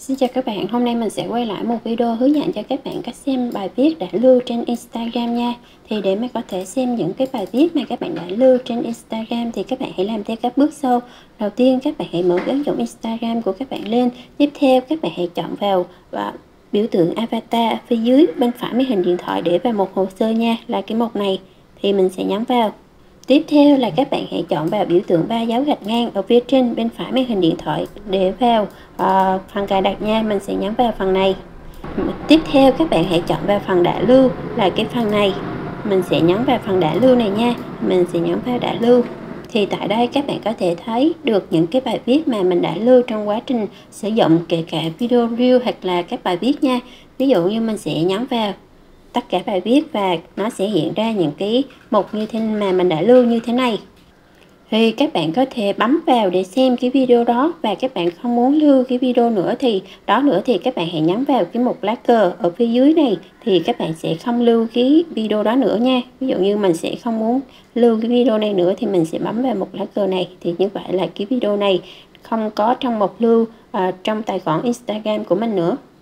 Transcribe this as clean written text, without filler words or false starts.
Xin chào các bạn, hôm nay mình sẽ quay lại một video hướng dẫn cho các bạn cách xem bài viết đã lưu trên Instagram nha. Thì để mà có thể xem những cái bài viết mà các bạn đã lưu trên Instagram thì các bạn hãy làm theo các bước sau. Đầu tiên các bạn hãy mở ứng dụng Instagram của các bạn lên. Tiếp theo các bạn hãy chọn vào và biểu tượng avatar ở phía dưới bên phải màn hình điện thoại để vào một hồ sơ nha, là cái mục này thì mình sẽ nhấn vào. Tiếp theo là các bạn hãy chọn vào biểu tượng 3 dấu gạch ngang ở phía trên bên phải màn hình điện thoại để vào phần cài đặt nha, mình sẽ nhấn vào phần này. Tiếp theo các bạn hãy chọn vào phần đã lưu là cái phần này, mình sẽ nhấn vào phần đã lưu này nha, mình sẽ nhấn vào đã lưu. Thì tại đây các bạn có thể thấy được những cái bài viết mà mình đã lưu trong quá trình sử dụng, kể cả video reel hoặc là các bài viết nha. Ví dụ như mình sẽ nhấn vào tất cả bài viết và nó sẽ hiện ra những cái mục như thế mà mình đã lưu như thế này. Thì các bạn có thể bấm vào để xem cái video đó, và các bạn không muốn lưu cái video nữa thì các bạn hãy nhấn vào cái mục lá cờ ở phía dưới này thì các bạn sẽ không lưu cái video đó nữa nha. Ví dụ như mình sẽ không muốn lưu cái video này nữa thì mình sẽ bấm vào mục lá cờ này, thì như vậy là cái video này không có trong mục lưu trong tài khoản Instagram của mình nữa.